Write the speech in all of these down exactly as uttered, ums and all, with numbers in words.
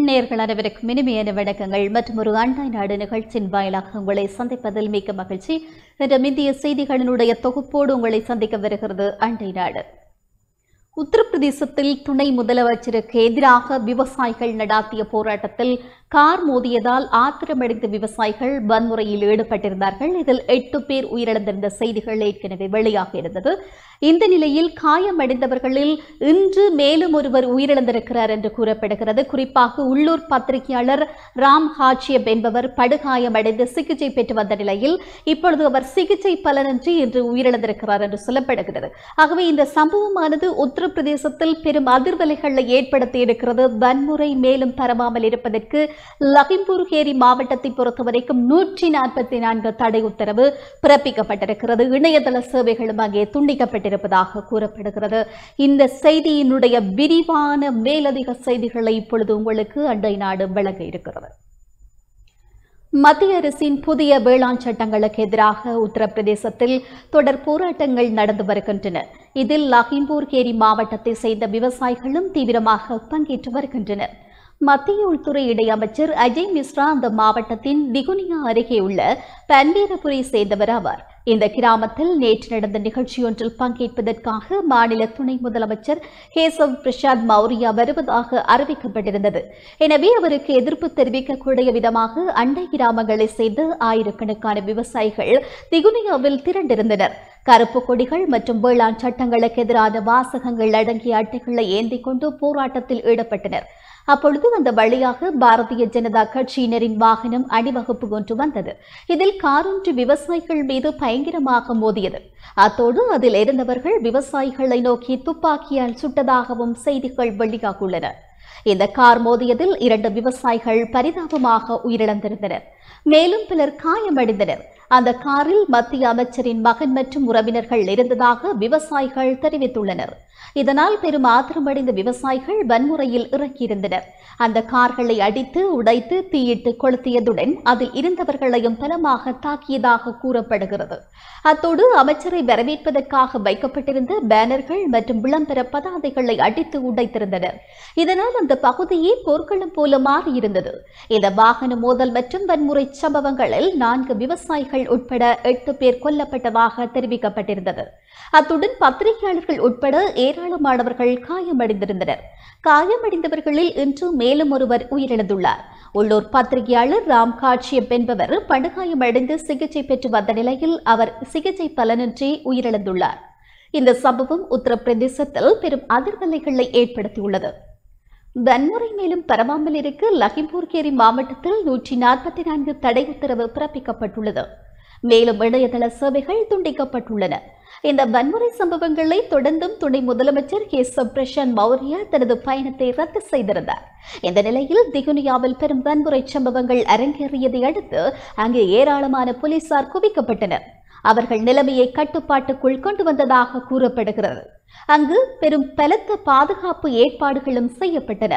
நேயர்கள் அனைவருக்கும் இனிமையான வணக்கங்கள் மற்றும் ஒரு அண்டை நாடு நிகழ்ச்சியின் வாயிலாக உங்களை சந்திப்பதில் மிக்க மகிழ்ச்சி. என்ற இந்திய செய்திகளினுடைய தொகுப்போடு உங்களை சந்திக்க வருகிறது அண்டை நாடு. உத்தரப்பிரதேசத்தில் துணை முதலமைச்சருக்கு எதிராக விவசாயிகள் நடாத்திய போராட்டத்தில் கார் மோதியதால் ஆத்திரமடைந்த விவசாயிகள் வன்முறையில் ஈடுபட்டிருந்தார்கள். இதில் எட்டு பேர் உயிரிழந்திருந்த செய்திகள் ஏற்கனவே வெளியாக இருந்தது. இந்த நிலையில் காயமடைந்தவர்களில் இன்று மேலும் ஒருவர் உயிரிழந்திருக்கிறார் என்று கூறப்படுகிறது. குறிப்பாக உள்ளூர் பத்திரிகையாளர் ராம் ஹாஜியப் என்பவர் படுகாயமடைந்து சிகிச்சை பெற்று வந்த நிலையில் இப்பொழுது அவர் சிகிச்சை பலனின்றி இன்று உயிரிழந்திருக்கிறார் என்று சொல்லப்படுகிறது. ஆகவே இந்த சம்பவமானது உத்தரப்பிரதேசத்தில் பெரும் அதிர்வலைகளை ஏற்படுத்தி இருக்கிறது. வன்முறை மேலும் பரவாமல் இருப்பதற்கு லகிம்பூர் கேரி மாவட்டத்தை பொறுத்தவரைக்கும் நூற்றி நாற்பத்தி நான்கு தடை உத்தரவு பிறப்பிக்கப்பட்டிருக்கிறது. இணையதள சேவைகளும் அங்கே துண்டிக்கப்பட்டிருப்பதாக கூறப்படுகிறது. இந்த செய்தியினுடைய விரிவான மேலதிக செய்திகளை இப்பொழுது உங்களுக்கு அண்டை நாடு வழங்க இருக்கிறது. மத்திய அரசின் புதிய வேளாண் சட்டங்களுக்கு எதிராக உத்தரப்பிரதேசத்தில் தொடர் போராட்டங்கள் நடந்து வருகின்றன. இதில் லகிம்பூர் கேரி மாவட்டத்தை சேர்ந்த விவசாயிகளும் தீவிரமாக பங்கேற்று வருகின்றனர். மத்திய உள்துறை இணையமைச்சர் அஜய் மிஸ்ரா அந்த மாவட்டத்தின் திகுனியா அருகே உள்ள பன்பீரபுரை சேர்ந்தவர் ஆவார். இந்த கிராமத்தில் நேற்று நடந்த நிகழ்ச்சியொன்றில் பங்கேற்பதற்காக மாநில துணை முதலமைச்சர் கேசவ் பிரசாத் மௌரியா வருவதாக அறிவிக்கப்பட்டிருந்தது. எனவே அவருக்கு எதிர்ப்பு தெரிவிக்கக்கூடிய விதமாக அண்டை கிராமங்களை சேர்ந்த ஆயிரக்கணக்கான விவசாயிகள் திகுனியாவில் திரண்டிருந்தனர். கருப்பு கொடிகள் மற்றும் வேளாண் சட்டங்களுக்கு எதிரான வாசகங்கள் அடங்கிய அட்டைகளை ஏந்தி கொண்டு போராட்டத்தில் ஈடுபட்டனர். அப்பொழுது அந்த வழியாக பாரதிய ஜனதா கட்சியினரின் வாகனம் அணிவகுப்பு ஒன்று வந்தது. இதில் காரொன்று விவசாயிகள் மீது பயங்கரமாக மோதியது. அத்தோடு அதில் இருந்தவர்கள் விவசாயிகளை நோக்கி துப்பாக்கியால் சுட்டதாகவும் செய்திகள் வெளியாகியுள்ளன. இந்த கார் மோதியதில் இரண்டு விவசாயிகள் பரிதாபமாக உயிரிழந்திருந்தனர். மேலும் பலர் காயமடைந்தனர். அந்த காரில் மத்திய அமைச்சரின் மகன் மற்றும் உறவினர்கள் இருந்ததாக விவசாயிகள் தெரிவித்துள்ளனர். இதனால் பெரும் ஆத்திரமடைந்த விவசாயிகள் வன்முறையில் இறக்கியிருந்தனர். அந்த கார்களை அடித்து உடைத்து தீயிட்டு கொளுத்தியதுடன் அதில் இருந்தவர்களையும் பலமாக தாக்கியதாக கூறப்படுகிறது. அத்தோடு அமைச்சரை வரவேற்பதற்காக வைக்கப்பட்டிருந்த பேனர்கள் மற்றும் விளம்பர பதாதைகளை அடித்து உடைத்திருந்தனர். இதனால் அந்த பகுதியே போர்க்களம் போல மாறியிருந்தது. இந்த வாகன மோதல் மற்றும் வன்முறை சம்பவங்களில் நான்கு விவசாயிகள் உட்பட எட்டு பேர் கொல்லப்பட்டதாக தெரிவிக்கப்பட்டிருந்தது. அத்துடன் பத்திரிகையாளர்கள் உட்பட ஏராளமானவர்கள் காயமடைந்திருந்தனர். காயமடைந்தவர்களில் இன்று மேலும் ஒருவர் உயிரிழந்துள்ளார். உள்ளூர் பத்திரிகையாளர் ராம் ஹாஜியப் என்பவர் படுகாயமடைந்து சிகிச்சை பெற்று வந்த நிலையில் அவர் சிகிச்சை பலனின்றி உயிரிழந்துள்ளார். இந்த சம்பவம் உத்தரப்பிரதேசத்தில் பெரும் அதிர்வலைகளை ஏற்படுத்தியுள்ளது. வன்முறை மேலும் பரவாமல் இருக்க லகிம்பூர் கேரி மாவட்டத்தில் நூற்றி நாற்பத்தி நான்கு தடை உத்தரவு பிறப்பிக்கப்பட்டுள்ளது. மேலும் இணையதள சேவைகள் துண்டிக்கப்பட்டுள்ளன. இந்த வன்முறை சம்பவங்களை தொடர்ந்தும் துணை முதலமைச்சர் கேசவ் பிரசாத் மௌரியா தனது பயணத்தை ரத்து செய்திருந்தார். இந்த நிலையில் திகுனியாவில் பெரும் வன்முறை சம்பவங்கள் அரங்கேறியதை அடுத்து அங்கு ஏராளமான போலீசார் குவிக்கப்பட்டனர். அவர்கள் நிலைமையை கட்டுப்பாட்டுக்குள் கொண்டு வந்ததாக கூறப்படுகிறது. அங்கு பெரும் பலத்த பாதுகாப்பு ஏற்பாடுகளும் செய்யப்பட்டன.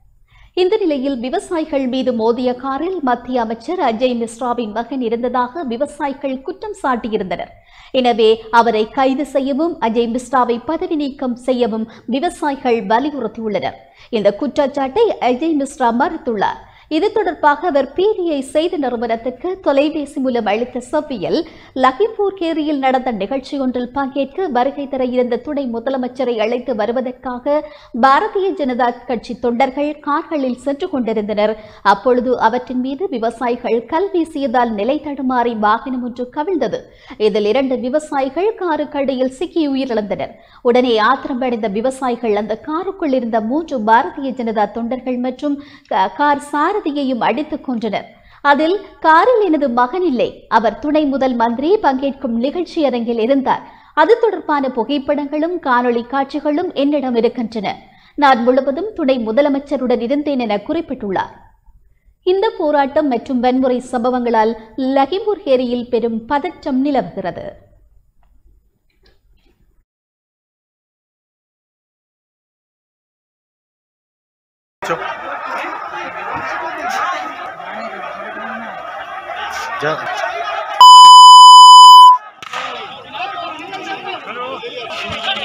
இந்த நிலையில் விவசாயிகள் மீது மோதிய காரில் மத்திய அமைச்சர் அஜய் மிஸ்ராவின் மகன் இருந்ததாக விவசாயிகள் குற்றம் சாட்டியிருந்தனர். எனவே அவரை கைது செய்யவும் அஜய் மிஸ்ராவை பதவி நீக்கம் செய்யவும் விவசாயிகள் வலியுறுத்தியுள்ளனர். இந்த குற்றச்சாட்டை அஜய் மிஸ்ரா மறுத்துள்ளார். இது தொடர்பாக அவர் பிடிஐ செய்தி நிறுவனத்திற்கு தொலைபேசி மூலம் அளித்த செவ்வியில் லகிம்பூர் கேரியில் நடந்த நிகழ்ச்சி ஒன்றில் பங்கேற்க வருகை தர இருந்த துணை முதலமைச்சரை அழைத்து வருவதற்காக பாரதிய ஜனதா கட்சி தொண்டர்கள் கார்களில் சென்று கொண்டிருந்தனர். அப்பொழுது அவற்றின் மீது விவசாயிகள் கல் வீசியதால் நிலை தடுமாறி வாகனம் ஒன்று கவிழ்ந்தது. இதில் இரண்டு விவசாயிகள் காருக்கடியில் சிக்கி உயிரிழந்தனர். உடனே ஆத்திரமடைந்த விவசாயிகள் அந்த காருக்குள் இருந்த மூன்று பாரதிய ஜனதா தொண்டர்கள் மற்றும் கார் சார அடித்துக் கொன்றனர். அதில் காரில் எனது மகன் இல்லை, அவர் துணை முதல் மந்திரி பங்கேற்கும் நிகழ்ச்சி அரங்கில் இருந்தார். அது தொடர்பான புகைப்படங்களும் காணொளி காட்சிகளும் என்னிடம் இருக்கின்றன. நான் முழுவதும் துணை முதலமைச்சருடன் இருந்தேன் என குறிப்பிட்டுள்ளார். இந்த போராட்டம் மற்றும் வன்முறை சம்பவங்களால் லகிம்பூர் கேரியில் பெரும் பதற்றம் நிலவுகிறது.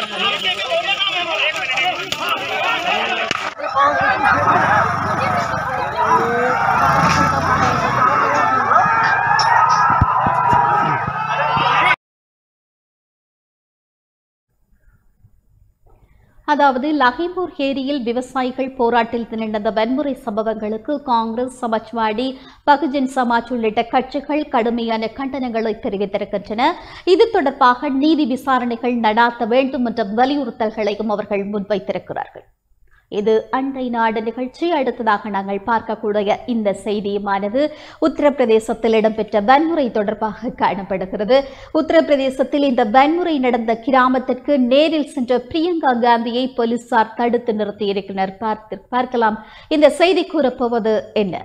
Hello. அதாவது லஹிம்பூர் ஏரியில் விவசாயிகள் போராட்டத்தில் நடந்த வன்முறை சம்பவங்களுக்கு காங்கிரஸ், சமாஜ்வாடி, பகுஜன் சமாஜ் உள்ளிட்ட கட்சிகள் கடுமையான கண்டனங்களை தெரிவித்திருக்கின்றன. இது தொடர்பாக நீதி விசாரணைகள் நடாத்த வேண்டும் என்ற வலியுறுத்தல்களையும் அவர்கள் முன்வைத்திருக்கிறார்கள். இது அண்டை நாடு நிகழ்ச்சி. அடுத்ததாக நாங்கள் பார்க்கக்கூடிய இந்த செய்தியுமானது உத்தரப்பிரதேசத்தில் இடம்பெற்ற வன்முறை தொடர்பாக காணப்படுகிறது. உத்தரப்பிரதேசத்தில் இந்த வன்முறை நடந்த கிராமத்திற்கு நேரில் சென்ற பிரியங்கா காந்தியை போலீசார் தடுத்து நிறுத்தியிருக்கிறார். பார்த்து பார்க்கலாம் இந்த செய்தி கூறப்போவது என்ன.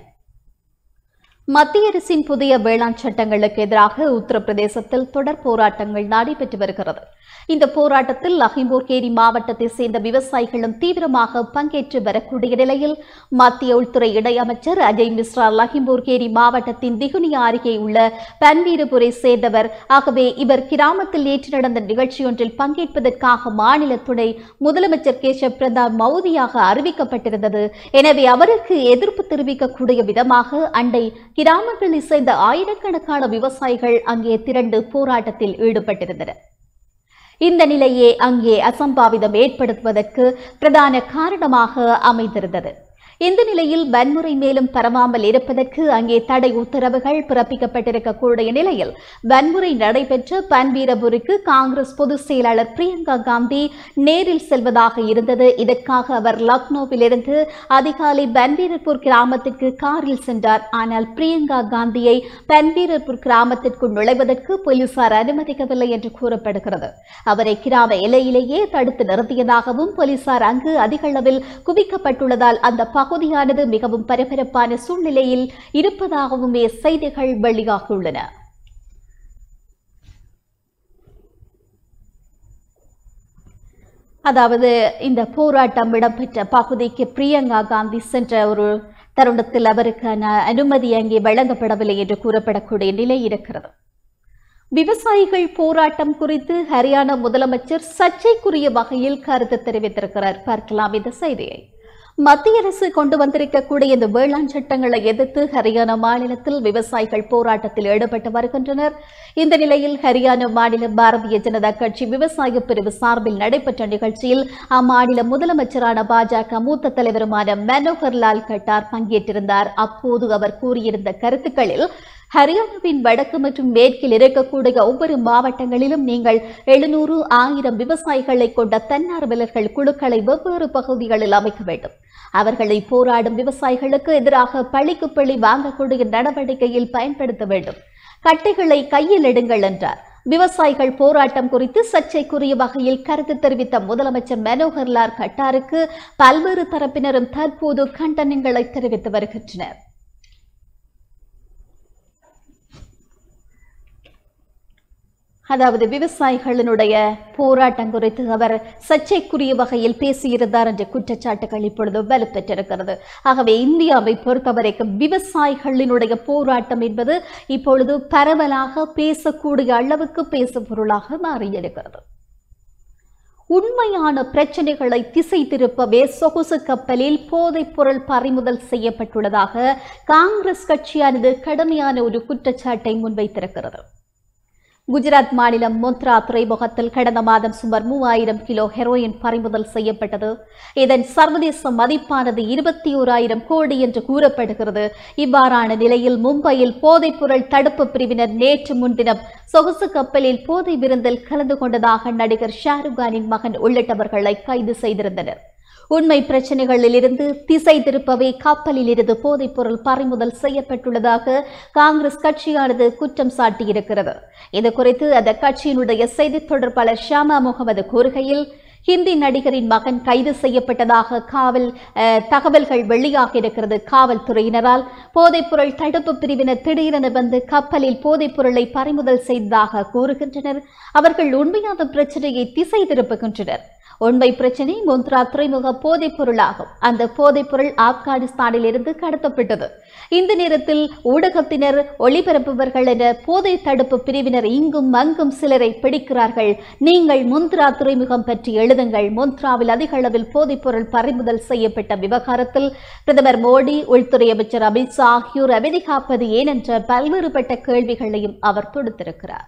மத்திய அரசின் புதிய வேளாண் சட்டங்களுக்கு எதிராக உத்தரப்பிரதேசத்தில் தொடர் போராட்டங்கள் நடைபெற்று வருகிறது. இந்த போராட்டத்தில் லஹிம்பூர் கேரி மாவட்டத்தை சேர்ந்த விவசாயிகளும் தீவிரமாக பங்கேற்று வரக்கூடிய நிலையில் மத்திய உள்துறை இணையமைச்சர் அஜய் மிஸ்ரா லஹிம்பூர் கேரி மாவட்டத்தின் திகுனியா அருகே உள்ள பன்வீரபுரை சேர்ந்தவர். ஆகவே இவர் கிராமத்தில் நேற்று நடந்த நிகழ்ச்சியொன்றில் பங்கேற்பதற்காக மாநில துணை முதலமைச்சர் கேசவ் பிரதாப் மௌதியாக அறிவிக்கப்பட்டிருந்தது. எனவே அவருக்கு எதிர்ப்பு தெரிவிக்கக்கூடிய விதமாக அண்டை கிராமங்களை சேர்ந்த ஆயிரக்கணக்கான விவசாயிகள் அங்கே திரண்டு போராட்டத்தில் ஈடுபட்டிருந்தனர். இந்த நிலையே அங்கே அசம்பாவிதம் ஏற்படுத்துவதற்கு பிரதான காரணமாக அமைந்திருந்தது. இந்த நிலையில் வன்முறை மேலும் பரவாமல் இருப்பதற்கு அங்கே தடை உத்தரவுகள் பிறப்பிக்கப்பட்டிருக்கக்கூடிய நிலையில் வன்முறை நடைபெற்ற பன்வீரபுருக்கு காங்கிரஸ் பொதுச் செயலாளர் பிரியங்கா காந்தி நேரில் செல்வதாக இருந்தது. இதற்காக அவர் லக்னோவிலிருந்து அதிகாலை பன்வீரபுர் கிராமத்திற்கு காரில் சென்றார். ஆனால் பிரியங்கா காந்தியை பன்வீரபுர் கிராமத்திற்குள் நுழைவதற்கு போலீசார் அனுமதிக்கவில்லை என்று கூறப்படுகிறது. அவரை கிராம எல்லையிலேயே தடுத்து நிறுத்தியதாகவும் போலீசார் அங்கு அதிக அளவில் குவிக்கப்பட்டுள்ளதால் அந்த பகுதியானது மிகவும் பரபரப்பான சூழ்நிலையில் இருப்பதாகவுமே செய்திகள் வெளியாகியுள்ளன. அதாவது இந்த போராட்டம் இடம்பெற்ற பகுதிக்கு பிரியங்கா காந்தி சென்ற ஒரு தருணத்தில் அவருக்கான அனுமதி அங்கே வழங்கப்படவில்லை என்று கூறப்படக்கூடிய நிலை இருக்கிறது. விவசாயிகள் போராட்டம் குறித்து ஹரியானா முதலமைச்சர் சர்ச்சைக்குரிய வகையில் கருத்து தெரிவித்திருக்கிறார். பார்க்கலாம் இந்த செய்தியை. மத்திய அரசு கொண்டு வந்திருக்கக்கூடிய இந்த வேளாண் சட்டங்களை எதிர்த்து ஹரியானா மாநிலத்தில் விவசாயிகள் போராட்டத்தில் ஈடுபட்டு வருகின்றனர். இந்த நிலையில் ஹரியானா மாநில பாரதிய ஜனதா கட்சி விவசாய பிரிவு சார்பில் நடைபெற்ற நிகழ்ச்சியில் அம்மாநில முதலமைச்சரான பாஜக மூத்த தலைவருமான மனோகர் லால் கட்டார் பங்கேற்றிருந்தார். அப்போது அவர் கூறியிருந்த கருத்துக்களில் ஹரியானாவின் வடக்கு மற்றும் மேற்கில் இருக்கக்கூடிய ஒவ்வொரு மாவட்டங்களிலும் நீங்கள் எழுநூறு ஆயிரம் விவசாயிகளை கொண்ட தன்னார்வலர்கள் குழுக்களை வெவ்வேறு பகுதிகளில் அமைக்க வேண்டும். அவர்களை போராடும் விவசாயிகளுக்கு எதிராக பழிக்கு பழி வாங்கக்கூடிய நடவடிக்கையில் பயன்படுத்த வேண்டும். கட்டைகளை கையில் எடுங்கள் என்றார். விவசாயிகள் போராட்டம் குறித்து சர்ச்சைக்குரிய வகையில் கருத்து தெரிவித்த முதலமைச்சர் மனோகர் லால் கட்டாருக்கு பல்வேறு தரப்பினரும் தற்போது கண்டனங்களை தெரிவித்து வருகின்றனர். அதாவது விவசாயிகளினுடைய போராட்டம் குறித்து அவர் சர்ச்சைக்குரிய வகையில் பேசியிருந்தார் என்ற குற்றச்சாட்டுகள் இப்பொழுது வலுப்பெற்றிருக்கிறது. ஆகவே இந்தியாவை பொறுத்தவரைக்கும் விவசாயிகளினுடைய போராட்டம் என்பது இப்பொழுது பரவலாக பேசக்கூடிய அளவுக்கு பேசும் பொருளாக மாறியிருக்கிறது. உண்மையான பிரச்சனைகளை திசை திருப்பவே சொகுசு கப்பலில் போதைப் பொருள் பறிமுதல் செய்யப்பட்டுள்ளதாக காங்கிரஸ் கட்சியானது கடுமையான ஒரு குற்றச்சாட்டை முன்வைத்திருக்கிறது. குஜராத் மாநிலம் முந்த்ரா துறைமுகத்தில் கடந்த மாதம் சுமார் மூவாயிரம் கிலோ ஹெரோயின் பறிமுதல் செய்யப்பட்டது. இதன் சர்வதேச மதிப்பானது இருபத்தி ஓராயிரம் கோடி என்று கூறப்படுகிறது. இவ்வாறான நிலையில் மும்பையில் போதைப் பொருள் தடுப்பு பிரிவினர் நேற்று முன்தினம் சொகுசு கப்பலில் போதை விருந்தில் கலந்து கொண்டதாக நடிகர் ஷாருக்கானின் மகன் உள்ளிட்டவர்களை கைது செய்திருந்தனர். உண்மை பிரச்சனைகளில் இருந்து திசை திருப்பவே கப்பலில் இருந்து போதைப் பொருள் பறிமுதல் செய்யப்பட்டுள்ளதாக காங்கிரஸ் கட்சியானது குற்றம் சாட்டியிருக்கிறது. இது குறித்து அந்த கட்சியினுடைய செய்தி தொடர்பாளர் ஷாமா முகமது கூறுகையில், ஹிந்தி நடிகரின் மகன் கைது செய்யப்பட்டதாக காவல் தகவல்கள் வெளியாக இருக்கிறது. காவல்துறையினரால் போதைப் பொருள் தடுப்பு பிரிவினர் திடீரென வந்து கப்பலில் போதைப் பொருளை பறிமுதல் செய்ததாக கூறுகின்றனர். அவர்கள் உண்மையான பிரச்சனையை திசை திருப்புகின்றனர். உண்மை பிரச்சினை முந்த்ரா துறைமுக போதைப் பொருளாகும். அந்த போதைப் பொருள் ஆப்கானிஸ்தானில் இருந்து கடத்தப்பட்டது. இந்த நேரத்தில் ஊடகத்தினர், ஒளிபரப்புவர்கள் என போதை தடுப்பு பிரிவினர் இங்கும் அங்கும் சிலரை பிடிக்கிறார்கள். நீங்கள் முந்த்ரா துறைமுகம் பற்றி எழுதுங்கள். முந்த்ராவில் அதிக அளவில் போதைப் பொருள் பறிமுதல் செய்யப்பட்ட விவகாரத்தில் பிரதமர் மோடி, உள்துறை அமைச்சர் அமித்ஷா ஆகியோர் அமைதி காப்பது ஏனென்ற பல்வேறுபட்ட கேள்விகளையும் அவர் தொடுத்திருக்கிறார்.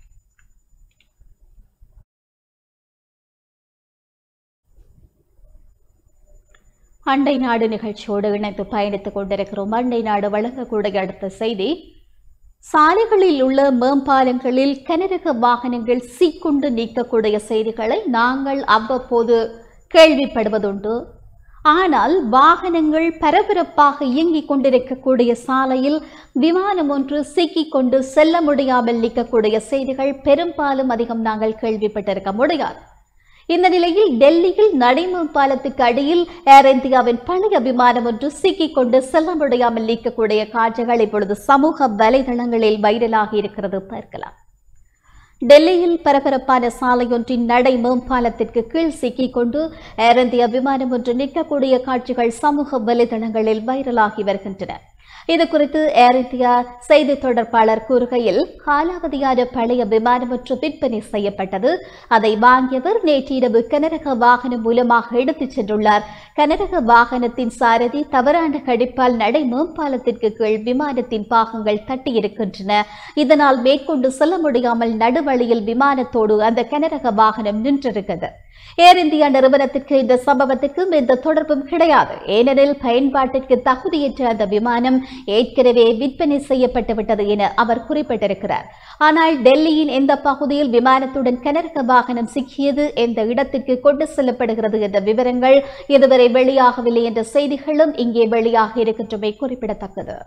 அண்டை நாடு நிகழ்ச்சியோடு இணைந்து பயணித்துக் கொண்டிருக்கிறோம். அண்டை நாடு வழங்கக்கூடிய அடுத்த செய்தி, சாலைகளில் உள்ள மேம்பாலங்களில் கனரக வாகனங்கள் சீக்கொண்டு நீக்கக்கூடிய செய்திகளை நாங்கள் அவ்வப்போது கேள்விப்படுவதுண்டு. ஆனால் வாகனங்கள் பரபரப்பாக இயங்கிக் கொண்டிருக்கக்கூடிய சாலையில் விமானம் ஒன்று சிக்கிக் கொண்டு செல்ல முடியாமல் நீக்கக்கூடிய செய்திகள் பெரும்பாலும் அதிகம் நாங்கள் கேள்விப்பட்டிருக்க முடியாது. இந்த நிலையில் டெல்லியில் நடைமேம் பாலத்துக்கு அடியில் ஏர் இந்தியாவின் பழைய விமானம் ஒன்று சிக்கிக் கொண்டு செல்ல முடியாமல் நீக்கக்கூடிய காட்சிகள் இப்பொழுது சமூக வலைதளங்களில் வைரலாகி இருக்கிறது. பார்க்கலாம். டெல்லியில் பரபரப்பான சாலையொன்றின் நடை மேம்பாலத்திற்கு கீழ் சிக்கிக் கொண்டு ஏர் இந்தியா விமானம் ஒன்று நிற்கக்கூடிய காட்சிகள் சமூக வலைதளங்களில் வைரலாகி வருகின்றன. இதுகுறித்து ஏர் இந்தியா செய்தி தொடர்பாளர் கூறுகையில், காலாவதியான பழைய விமானம் ஒன்று விற்பனை செய்யப்பட்டது. அதை வாங்கியவர் நேற்றிரவு கனரக வாகனம் மூலமாக எடுத்துச் சென்றுள்ளார். கனரக வாகனத்தின் சாரதி தவறான கடிப்பால் நடை மேம்பாலத்திற்கு கீழ் விமானத்தின் பாகங்கள் தட்டியிருக்கின்றன. இதனால் மேற்கொண்டு செல்ல முடியாமல் நடுவழியில் விமானத்தோடு அந்த கனரக வாகனம் நின்றிருக்கிறது. ஏர் இந்தியா நிறுவனத்திற்கு இந்த சம்பவத்திற்கும் எந்த தொடர்பும் கிடையாது. ஏனெனில் பயன்பாட்டிற்கு தகுதியற்ற அந்த விமானம் ஏற்கனவே விற்பனை செய்யப்பட்டுவிட்டது என அவர் குறிப்பிட்டிருக்கிறார். ஆனால் டெல்லியின் எந்த பகுதியில் விமானத்துடன் கனரக வாகனம் சிக்கியது, எந்த இடத்திற்கு கொண்டு செல்லப்படுகிறது என்ற விவரங்கள் இதுவரை வெளியாகவில்லை என்ற செய்திகளும் இங்கே வெளியாக இருக்கின்றமை குறிப்பிடத்தக்கது.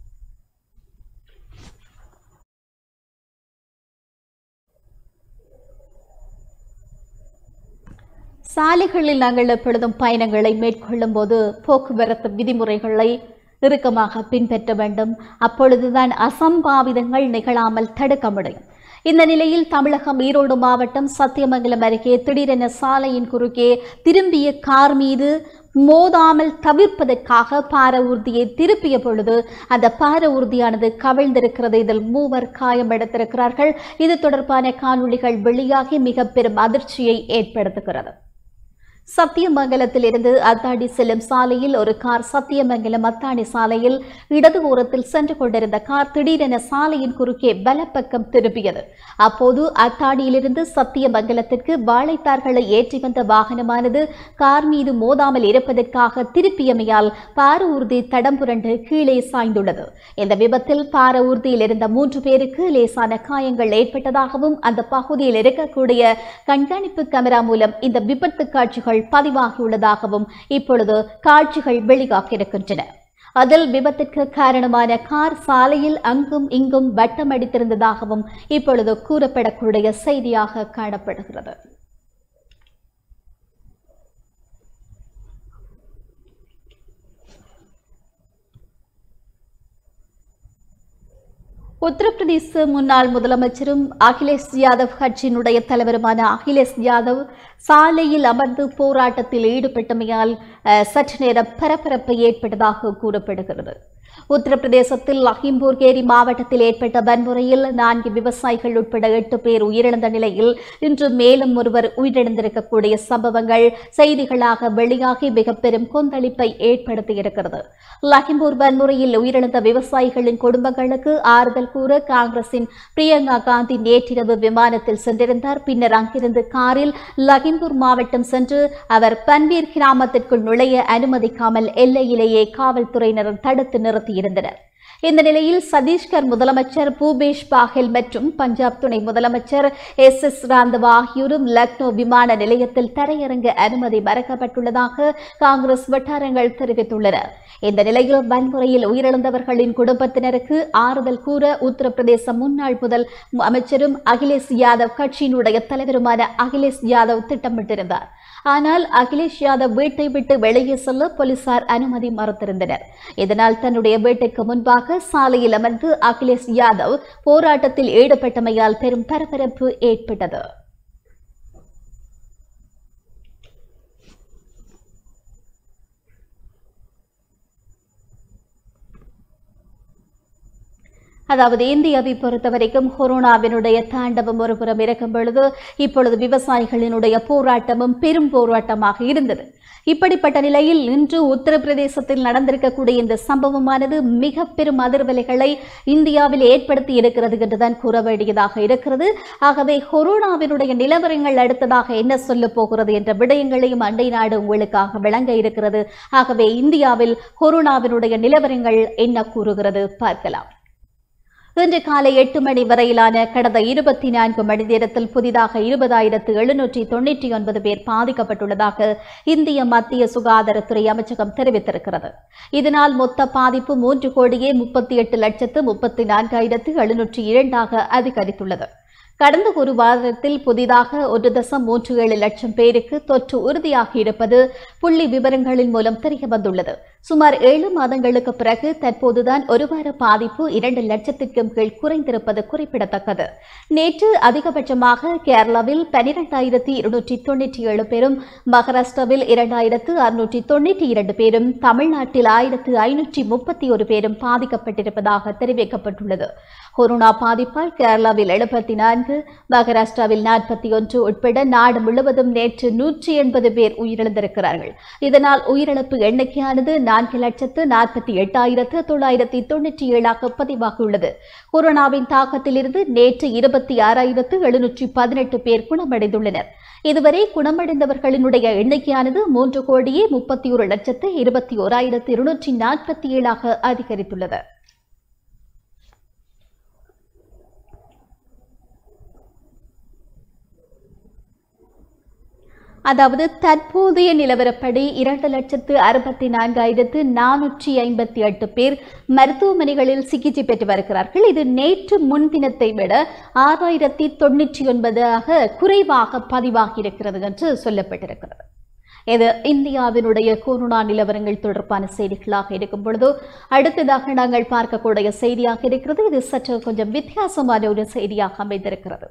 சாலைகளில் நாங்கள் எப்பொழுதும் பயணங்களை மேற்கொள்ளும் போது போக்குவரத்து விதிமுறைகளை இறுக்கமாக பின்பற்ற வேண்டும். அப்பொழுதுதான் அசம்பாவிதங்கள் நிகழாமல் தடுக்க முடியும். இந்த நிலையில் தமிழகம் ஈரோடு மாவட்டம் சத்தியமங்கலம் அருகே திடீரென சாலையின் குறுக்கே திரும்பிய கார் மீது மோதாமல் தவிர்ப்பதற்காக பார ஊர்தியை திருப்பிய பொழுது அந்த பார ஊர்தியானது கவிழ்ந்திருக்கிறது. இதில் மூவர் காயமடைந்திருக்கிறார்கள். இது தொடர்பான காணொளிகள் வெளியாகி மிக பெரும் அதிர்ச்சியை ஏற்படுத்துகிறது. சத்தியமங்கலத்தில் இருந்து அத்தாடி செல்லும் சாலையில் ஒரு கார் சத்தியமங்கலம் அத்தாடி சாலையில் இடது ஓரத்தில் சென்று கொண்டிருந்த கார் திடீரென சாலையின் குறுக்கே வலப்பக்கம் திரும்பியது. அப்போது அத்தாடியிலிருந்து சத்தியமங்கலத்திற்கு வாழைத்தார்களை ஏற்றி வந்த வாகனமானது கார் மீது மோதாமல் இருப்பதற்காக திருப்பியமையால் பார ஊர்தி தடம் புரண்டு கீழே சாய்ந்துள்ளது. இந்த விபத்தில் பார ஊர்தியில் இருந்த மூன்று பேருக்கு லேசான காயங்கள் ஏற்பட்டதாகவும் அந்த பகுதியில் இருக்கக்கூடிய கண்காணிப்பு கேமரா மூலம் இந்த விபத்து காட்சிகள் பதிவாகியுள்ளதாகவும் இப்பொழுது காட்சிகள் வெளியாகியிருக்கின்றன. அதில் விபத்திற்கு காரணமான கார் சாலையில் அங்கும் இங்கும் வட்டமடித்திருந்ததாகவும் இப்பொழுது கூறப்படக்கூடிய செய்தியாக காணப்படுகிறது. உத்தரப்பிரதேச முன்னாள் முதலமைச்சரும் அகிலேஷ் யாதவ் கட்சியினுடைய தலைவருமான அகிலேஷ் யாதவ் சாலையில் அமர்ந்து போராட்டத்தில் ஈடுபட்டமையால் சற்று நேரம் பரபரப்பு ஏற்பட்டதாக கூறப்படுகிறது. உத்தரப்பிரதேசத்தில் லஹிம்பூர் கேரி மாவட்டத்தில் ஏற்பட்ட வன்முறையில் நான்கு விவசாயிகள் உட்பட எட்டு பேர் உயிரிழந்த நிலையில் இன்று மேலும் ஒருவர் உயிரிழந்திருக்கக்கூடிய சம்பவங்கள் செய்திகளாக வெளியாகி மிக பெரும் கொந்தளிப்பை ஏற்படுத்தியிருக்கிறது. லஹிம்பூர் வன்முறையில் உயிரிழந்த விவசாயிகளின் குடும்பங்களுக்கு ஆறுதல் கூற காங்கிரசின் பிரியங்கா காந்தி நேற்றிரவு விமானத்தில் சென்றிருந்தார். பின்னர் அங்கிருந்து காரில் லஹிம்பூர் மாவட்டம் சென்று அவர் பன்வீர் கிராமத்திற்குள் நுழைய அனுமதிக்காமல் எல்லையிலேயே காவல்துறையினர் தடுத்து நிறுத்தியிருந்தனர். இந்த நிலையில் சத்தீஸ்கர் முதலமைச்சர் பூபேஷ் பாகெல் மற்றும் பஞ்சாப் துணை முதலமைச்சர் எஸ் எஸ் ராந்தவா ஆகியோரும் லக்னோ விமான நிலையத்தில் தரையிறங்க அனுமதி மறுக்கப்பட்டுள்ளதாக காங்கிரஸ் வட்டாரங்கள் தெரிவித்துள்ளன. இந்த நிலையில் வன்முறையில் உயிரிழந்தவர்களின் குடும்பத்தினருக்கு ஆறுதல் கூற உத்தரப்பிரதேச முன்னாள் முதல் அமைச்சரும் அகிலேஷ் யாதவ் கட்சியினுடைய தலைவருமான அகிலேஷ் யாதவ் திட்டமிட்டிருந்தார். ஆனால் அகிலேஷ் யாதவ் வீட்டை விட்டு வெளியே செல்ல போலீசார் அனுமதி மறுத்திருந்தனர். இதனால் தன்னுடைய வீட்டுக்கு முன்பாக சாலையில் அமர்ந்து அகிலேஷ் யாதவ் போராட்டத்தில் ஈடுபட்டமையால் பெரும் பரபரப்பு ஏற்பட்டது. அதாவது இந்தியாவை பொறுத்தவரைக்கும் கொரோனாவினுடைய தாண்டவம் ஒருபுறம் இருக்கும் பொழுது இப்பொழுது விவசாயிகளினுடைய போராட்டமும் பெரும் போராட்டமாக இருந்தது. இப்படிப்பட்ட நிலையில் இன்று உத்தரப்பிரதேசத்தில் நடந்திருக்கக்கூடிய இந்த சம்பவமானது மிக பெரும் அதிர்வலைகளை இந்தியாவில் ஏற்படுத்தி இருக்கிறது என்றுதான் கூற வேண்டியதாக இருக்கிறது. ஆகவே கொரோனாவினுடைய நிலவரங்கள் அடுத்ததாக என்ன சொல்ல போகிறது என்ற விடயங்களையும் அண்டை நாடு உங்களுக்காக வழங்க இருக்கிறது. ஆகவே இந்தியாவில் கொரோனாவினுடைய நிலவரங்கள் என்ன கூறுகிறது பார்க்கலாம். இன்று காலை எட்டு மணி வரையிலான கடந்த இருபத்தி நான்கு மணி நேரத்தில் புதிதாக இருபதாயிரத்து எழுநூற்றி தொன்னூற்றி ஒன்பது பேர் பாதிக்கப்பட்டுள்ளதாக இந்திய மத்திய சுகாதாரத்துறை அமைச்சகம் தெரிவித்திருக்கிறது. இதனால் மொத்த பாதிப்பு மூன்று கோடியே முப்பத்தி எட்டு லட்சத்து முப்பத்தி நான்காயிரத்து எழுநூற்றி இரண்டாக அதிகரித்துள்ளது. கடந்த ஒரு வாரத்தில் புதிதாக ஒரு தசம் மூன்று ஏழு லட்சம் பேருக்கு தொற்று உறுதியாகியிருப்பது புள்ளி விவரங்களின் மூலம் தெரிய வந்துள்ளது. சுமார் ஏழு மாதங்களுக்கு பிறகு தற்போதுதான் ஒரு வார பாதிப்பு இரண்டு லட்சத்திற்கும் கீழ் குறைந்திருப்பது குறிப்பிடத்தக்கது. நேற்று அதிகபட்சமாக கேரளாவில் பனிரெண்டாயிரத்தி இருநூற்றி தொன்னூற்றி ஏழு பேரும், மகாராஷ்டிராவில் இரண்டாயிரத்து அறுநூற்றி தொன்னூற்றி இரண்டு பேரும், தமிழ்நாட்டில் ஆயிரத்து ஐநூற்றி முப்பத்தி ஒரு பேரும் பாதிக்கப்பட்டிருப்பதாக தெரிவிக்கப்பட்டுள்ளது. கொரோனா பாதிப்பால் கேரளாவில் எழுபத்தி நான்கு, மகாராஷ்டிராவில் நாற்பத்தி ஒன்று உட்பட நாடு முழுவதும் நேற்று நூற்றி எண்பது பேர் உயிரிழந்திருக்கிறார்கள். இதனால் உயிரிழப்பு எண்ணிக்கையானது நான்கு லட்சத்து நாற்பத்தி எட்டாயிரத்து தொள்ளாயிரத்தி தொன்னூற்றி ஏழாக பதிவாகியுள்ளது. கொரோனாவின் தாக்கத்திலிருந்து நேற்று இருபத்தி ஆறாயிரத்து எழுநூற்றி பதினெட்டு பேர் குணமடைந்துள்ளனர். இதுவரை குணமடைந்தவர்களினுடைய எண்ணிக்கையானது மூன்று கோடியே முப்பத்தி ஒரு லட்சத்து இருபத்தி ஓராயிரத்து இருநூற்றி நாற்பத்தி ஏழாக அதிகரித்துள்ளது. அதாவது தற்போதைய நிலவரப்படி இரண்டு லட்சத்து அறுபத்தி நான்காயிரத்து நானூற்றி ஐம்பத்தி எட்டு பேர் மருத்துவமனைகளில் சிகிச்சை பெற்று வருகிறார்கள். இது நேற்று முன்தினத்தை விட ஆறாயிரத்தி தொன்னூற்றி ஒன்பதாக குறைவாக பதிவாகியிருக்கிறது என்று சொல்லப்பட்டிருக்கிறது. இது இந்தியாவினுடைய கொரோனா நிலவரங்கள் தொடர்பான செய்திகளாக இருக்கும் பொழுது அடுத்ததாக நாங்கள் பார்க்கக்கூடிய செய்தியாக இருக்கிறது. இது சற்று கொஞ்சம் வித்தியாசமான ஒரு செய்தியாக அமைந்திருக்கிறது.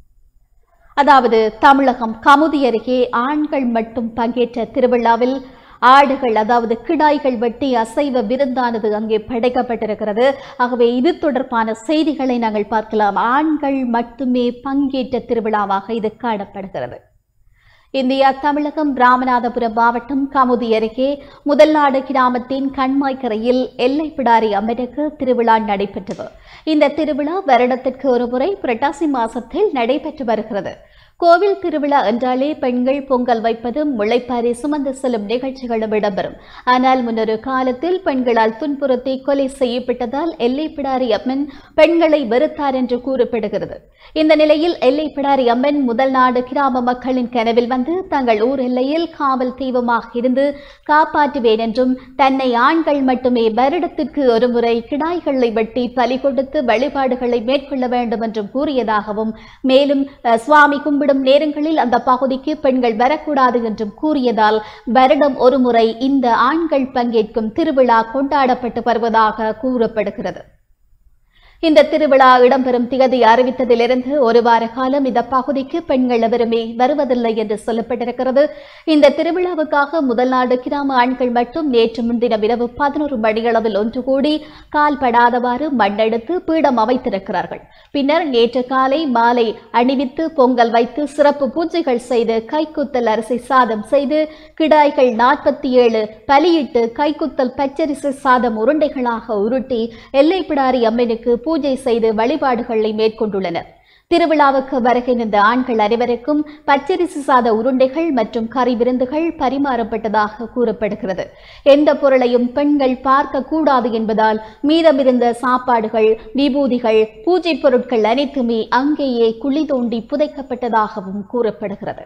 அதாவது தமிழகம் கமுதி அருகே ஆண்கள் மட்டும் பங்கேற்ற திருவிழாவில் ஆடுகள் அதாவது கிடாய்கள் வெட்டி அசைவ விருந்தானது அங்கே படைக்கப்பட்டிருக்கிறது. ஆகவே இது தொடர்பான செய்திகளை நாங்கள் பார்க்கலாம். ஆண்கள் மட்டுமே பங்கேற்ற திருவிழாவாக இது காணப்படுகிறது. இந்தியா தமிழகம் ராமநாதபுரம் மாவட்டம் கமுதி அருகே முதல்நாடு கிராமத்தின் கண்மாய்க்கரையில் எல்லை பிடாரி அம்மனுக்கு திருவிழா நடைபெற்றது. இந்த திருவிழா வருடத்திற்கு ஒருமுறை புரட்டாசி மாசத்தில் நடைபெற்று வருகிறது. கோவில் திருவிழா என்றாலே பெண்கள் பொங்கல் வைப்பதும் முளைப்பாரி சுமந்து செல்லும் நிகழ்ச்சிகளும் இடம்பெறும். ஆனால் முன்னொரு காலத்தில் பெண்களால் துன்புறுத்தி கொலை செய்யப்பட்டதால் எல்லை பிடாரி அம்மன் பெண்களை வெறுத்தார் என்று கூறப்படுகிறது. இந்த நிலையில் எல்லை பிடாரி அம்மன் முதல் நாடு கிராம மக்களின் கனவில் வந்து தங்கள் ஊர் எல்லையில் காவல் தெய்வமாக இருந்து காப்பாற்றுவேன் என்றும் தன்னை ஆண்கள் மட்டுமே வருடத்திற்கு ஒருமுறை கிடாய்களை வெட்டி பலி கொடுத்து வழிபாடுகளை மேற்கொள்ள வேண்டும் என்றும் கூறியதாகவும் மேலும் சுவாமி கும்பிடும் நேரங்களில் அந்த பகுதிக்கு பெண்கள் வரக்கூடாது என்றும் கூறியதால் வருடம் ஒருமுறை இந்த ஆண்கள் பங்கேற்கும் திருவிழா கொண்டாடப்பட்டு வருவதாக கூறப்படுகிறது. இந்த திருவிழா இடம்பெறும் திகதி அறிவித்ததிலிருந்து ஒரு வார காலம் இந்த பகுதிக்கு பெண்கள் எவருமே வருவதில்லை என்று சொல்லப்பட்டிருக்கிறது. இந்த திருவிழாவுக்காக முதல் நாடு கிராம ஆண்கள் மட்டும் நேற்று முன்தினம் இரவு பதினோரு மணியளவில் ஒன்று கூடி கால்படாதவாறு மண்ணெடுத்து பீடம் அமைத்திருக்கிறார்கள். பின்னர் நேற்று காலை மாலை அணிவித்து பொங்கல் வைத்து சிறப்பு பூஜைகள் செய்து கைக்குத்தல் அரிசி சாதம் செய்து கிடாய்கள் நாற்பத்தி ஏழு பலியிட்டு கைக்குத்தல் பச்சரிசி சாதம் உருண்டைகளாக உருட்டி எல்லை பிடாரி அம்மனுக்கு பூஜை செய்து வழிபாடுகளை மேற்கொண்டுள்ளனர். திருவிழாவுக்கு வருகை தந்த ஆண்கள் அனைவருக்கும் பச்சரிசி சாத உருண்டைகள் மற்றும் கறி விருந்துகள் பரிமாறப்பட்டதாக கூறப்படுகிறது. எந்த பொருளையும் பெண்கள் பார்க்க கூடாது என்பதால் மீதமிருந்த சாப்பாடுகள், விபூதிகள், பூஜை பொருட்கள் அனைத்துமே அங்கேயே குழி தோண்டி புதைக்கப்பட்டதாகவும் கூறப்படுகிறது.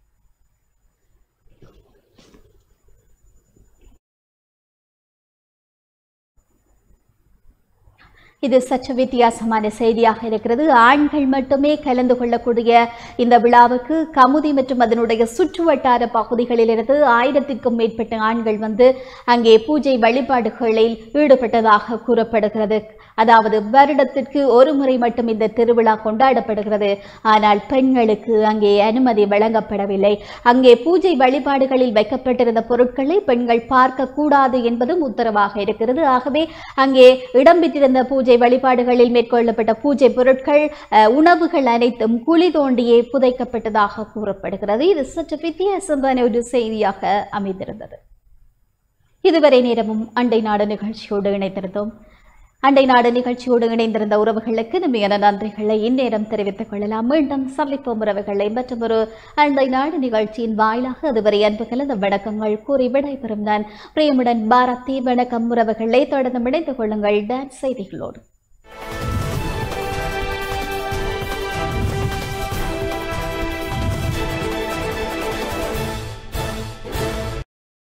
இது சற்று வித்தியாசமான செய்தியாக இருக்கிறது. ஆண்கள் மட்டுமே கலந்து கொள்ளக்கூடிய இந்த விழாவுக்கு கமுதி மற்றும் அதனுடைய சுற்றுவட்டார பகுதிகளிலிருந்து ஆயிரத்திற்கும் மேற்பட்ட ஆண்கள் வந்து அங்கே பூஜை வழிபாடுகளில் ஈடுபட்டதாக கூறப்படுகிறது. அதாவது வருடத்திற்கு ஒரு முறை மட்டும் இந்த திருவிழா கொண்டாடப்படுகிறது. ஆனால் பெண்களுக்கு அங்கே அனுமதி வழங்கப்படவில்லை. அங்கே பூஜை வழிபாடுகளில் வைக்கப்பட்டிருந்த பொருட்களை பெண்கள் பார்க்க கூடாது என்பதும் உத்தரவாக இருக்கிறது. ஆகவே அங்கே இடம்பெற்றிருந்த பூஜை வழிபாடுகளில் மேற்கொள்ளப்பட்ட பூஜை பொருட்கள், உணவுகள் அனைத்தும் குழி தோண்டியே புதைக்கப்பட்டதாக கூறப்படுகிறது. இது சற்று வித்தியாசமான ஒரு செய்தியாக அமைந்திருந்தது. இதுவரை நேரமும் அண்டை நாடு நிகழ்ச்சியோடு இணைந்திருந்தோம். அண்டை நாடு நிகழ்ச்சியோடு இணைந்திருந்த உறவுகளுக்கு நம்மையான நன்றிகளை இந்நேரம் தெரிவித்துக் கொள்ளலாம். மீண்டும் சந்திப்போம் உறவுகளை மற்றும் ஒரு அண்டை நாடு நிகழ்ச்சியின் வாயிலாக. அதுவரை அன்பு கலந்த வணக்கங்கள் கூறி விடைபெறும் நான் பிரியமுடன் பாரதி. வணக்கம் உறவுகளை, தொடர்ந்து இணைந்து கொள்ளுங்கள் டான்ஸ் செய்திகளோடு.